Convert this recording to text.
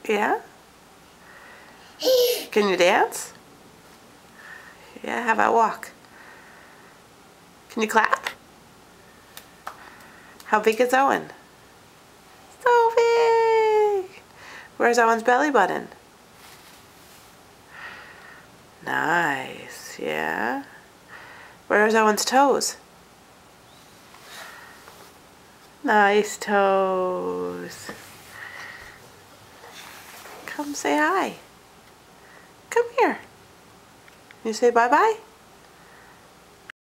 Yeah? Can you dance? Yeah, how about walk? Can you clap? How big is Owen? So big! Where's Owen's belly button? Nice, yeah. Where's Owen's toes? Nice toes. Come say hi. Come here. You say bye-bye?